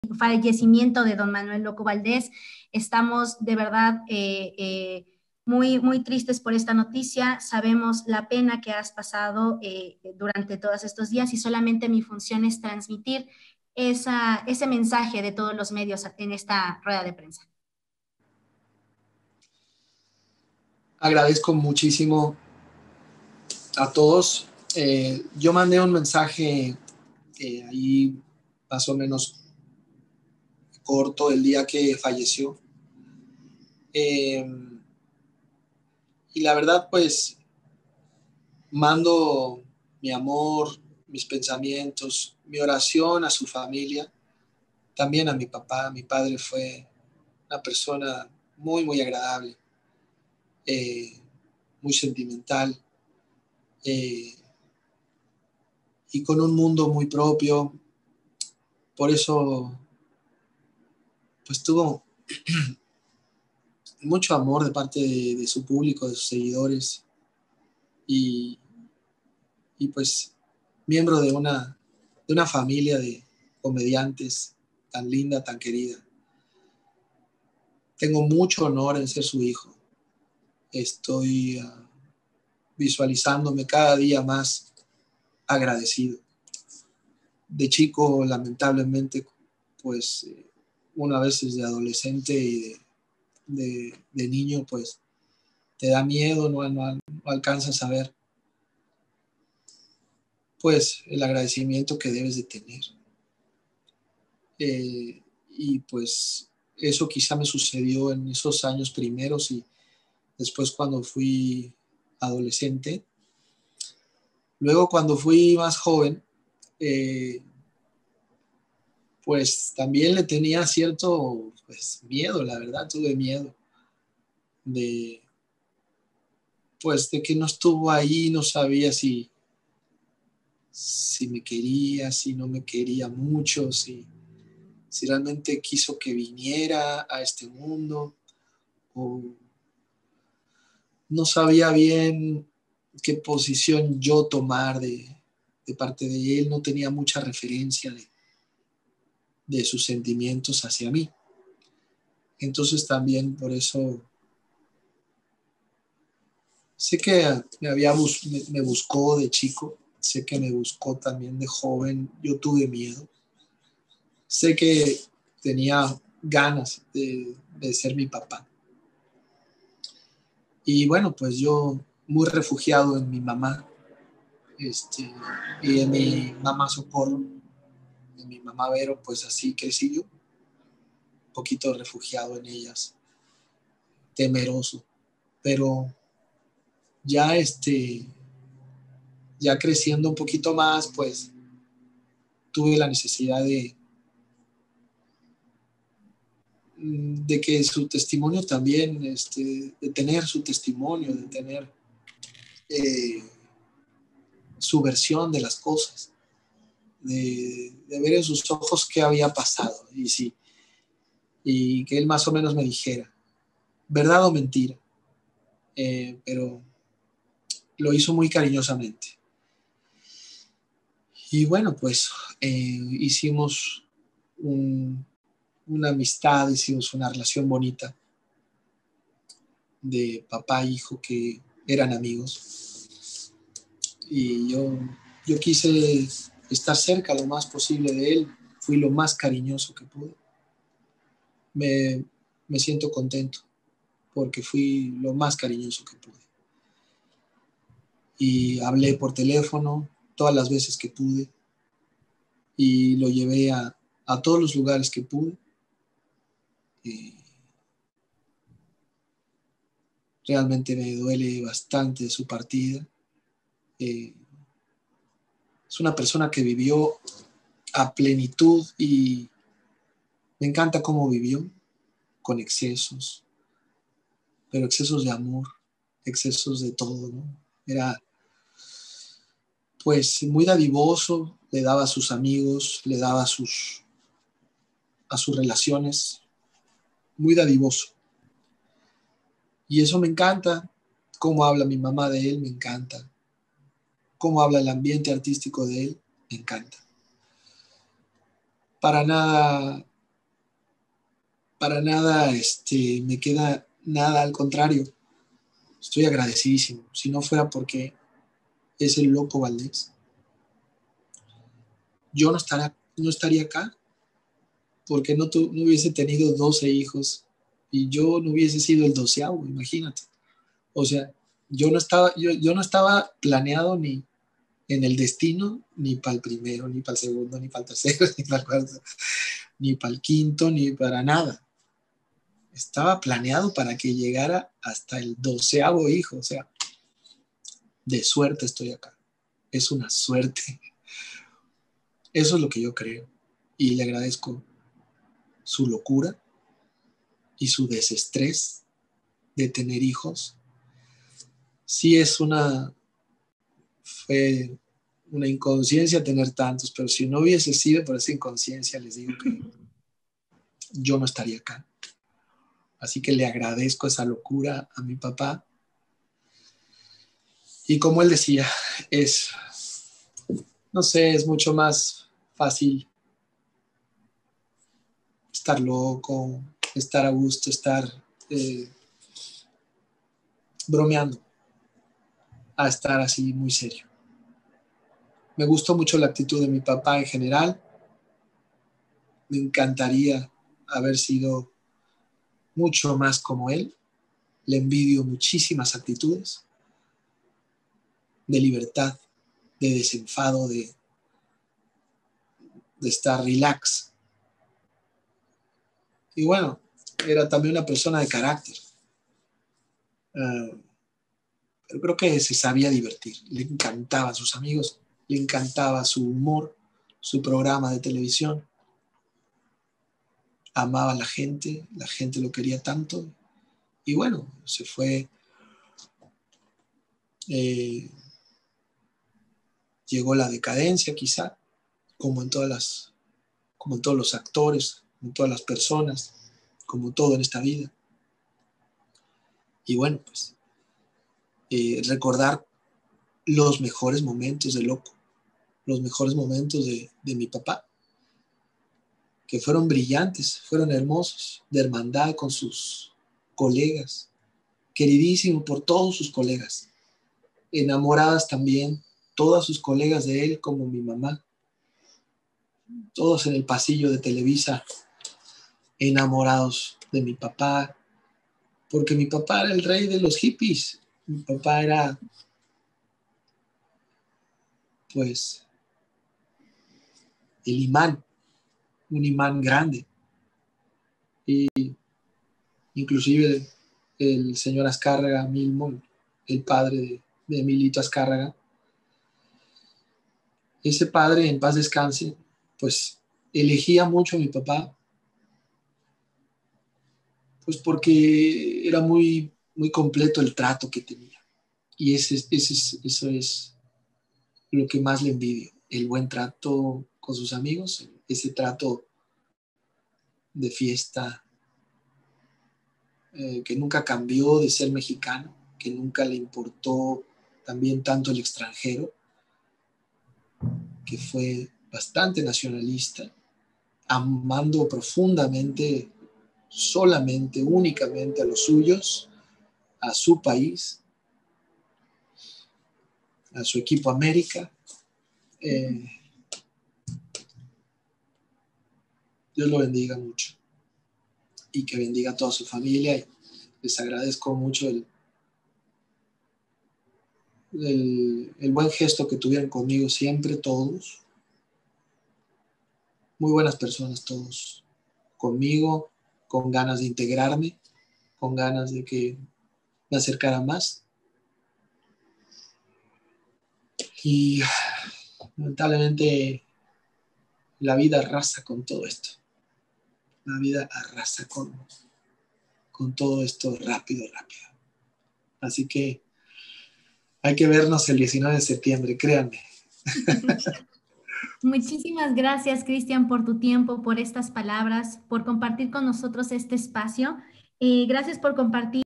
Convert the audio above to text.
fallecimiento de don Manuel Loco Valdés. Estamos de verdad muy, muy tristes por esta noticia. Sabemos la pena que has pasado durante todos estos días y solamente mi función es transmitir ese mensaje de todos los medios en esta rueda de prensa. Agradezco muchísimo a todos. Yo mandé un mensaje ahí más o menos corto el día que falleció. Y la verdad, pues, mando mi amor, mis pensamientos, mi oración a su familia, también a mi papá. Mi padre fue una persona muy, muy agradable, muy sentimental, y con un mundo muy propio. Por eso, pues tuvo mucho amor de parte de su público, de sus seguidores, y, y pues miembro de una familia de comediantes tan linda, tan querida. Tengo mucho honor en ser su hijo. Estoy visualizándome cada día más agradecido. De chico, lamentablemente, pues una vez de adolescente y de niño, pues te da miedo, no alcanzas a ver pues el agradecimiento que debes de tener. Y pues eso quizá me sucedió en esos años primeros y después cuando fui adolescente. Luego cuando fui más joven, pues también le tenía cierto pues, miedo, la verdad, tuve miedo de, pues, de que no estuvo ahí, no sabía si me quería, si no me quería mucho, si realmente quiso que viniera a este mundo, o no sabía bien qué posición yo tomar de parte de él, no tenía mucha referencia de sus sentimientos hacia mí. Entonces también por eso sé que me buscó de chico, sé que me buscó también de joven, yo tuve miedo, sé que tenía ganas de ser mi papá. Y bueno, pues yo muy refugiado en mi mamá, y en mi mamá Socorro, en mi mamá Vero, pues así crecí yo, un poquito refugiado en ellas, temeroso, pero ya ya creciendo un poquito más, pues tuve la necesidad de que su testimonio también, de tener su testimonio, de tener su versión de las cosas, de ver en sus ojos qué había pasado y que él más o menos me dijera, verdad o mentira, pero lo hizo muy cariñosamente. Y bueno, pues hicimos una amistad, hicimos una relación bonita de papá e hijo que eran amigos. Y yo quise estar cerca lo más posible de él, fui lo más cariñoso que pude. Me siento contento porque fui lo más cariñoso que pude. Y hablé por teléfono todas las veces que pude y lo llevé a todos los lugares que pude. Realmente me duele bastante su partida. Es una persona que vivió a plenitud y me encanta cómo vivió, con excesos, pero excesos de amor, excesos de todo, ¿no? Era pues muy dadivoso, le daba a sus amigos, le daba a sus relaciones, muy dadivoso. Y eso me encanta, cómo habla mi mamá de él, me encanta. Cómo habla el ambiente artístico de él, me encanta. Para nada para nada me queda nada, al contrario, estoy agradecidísimo. Si no fuera porque es el loco Valdés, yo no estaría acá, porque no hubiese tenido 12 hijos y yo no hubiese sido el 12º, imagínate. O sea, yo no estaba planeado ni en el destino, ni para el primero, ni para el segundo, ni para el tercero, ni para el cuarto, ni para el quinto, ni para nada. Estaba planeado para que llegara hasta el 12º hijo. O sea, de suerte estoy acá. Es una suerte. Eso es lo que yo creo. Y le agradezco su locura y su desestrés de tener hijos. Sí fue una inconsciencia tener tantos, pero si no hubiese sido por esa inconsciencia, les digo que yo no estaría acá. Así que le agradezco esa locura a mi papá. Y como él decía, no sé, es mucho más fácil estar loco, estar a gusto, estar bromeando, a estar así muy serio. Me gustó mucho la actitud de mi papá en general. Me encantaría haber sido mucho más como él. Le envidio muchísimas actitudes de libertad, de desenfado, de estar relax. Y bueno, era también una persona de carácter. Pero creo que se sabía divertir. Le encantaban sus amigos, le encantaba su humor, su programa de televisión. Amaba a la gente lo quería tanto. Y bueno, se fue. Llegó la decadencia quizá, como en todos los actores, como en todas las personas, como todo en esta vida. Y bueno, pues recordar los mejores momentos de Loco, los mejores momentos de mi papá, que fueron brillantes, fueron hermosos, de hermandad con sus colegas, queridísimo por todos sus colegas, enamoradas también todas sus colegas de él, como mi mamá, todos en el pasillo de Televisa, enamorados de mi papá, porque mi papá era el rey de los hippies. Mi papá era, pues, el imán, un imán grande. Y inclusive el señor Azcárraga Milmo, el padre de Emilito Azcárraga, ese padre, en paz descanse, pues elegía mucho a mi papá, pues porque era muy, muy completo el trato que tenía. Y eso es lo que más le envidio, el buen trato con sus amigos, ese trato de fiesta, que nunca cambió de ser mexicano, que nunca le importó también tanto el extranjero, que fue bastante nacionalista, amando profundamente, solamente, únicamente a los suyos, a su país, a su equipo América. Dios lo bendiga mucho y que bendiga a toda su familia. Y les agradezco mucho el buen gesto que tuvieron conmigo siempre, todos. Muy buenas personas todos. Conmigo, con ganas de integrarme, con ganas de que me acercara más. Y lamentablemente la vida arrasa con todo esto. La vida arrasa con todo esto rápido. Así que hay que vernos el 19 de septiembre, créanme. Muchísimas gracias, Cristian, por tu tiempo, por estas palabras, por compartir con nosotros este espacio. Gracias por compartir.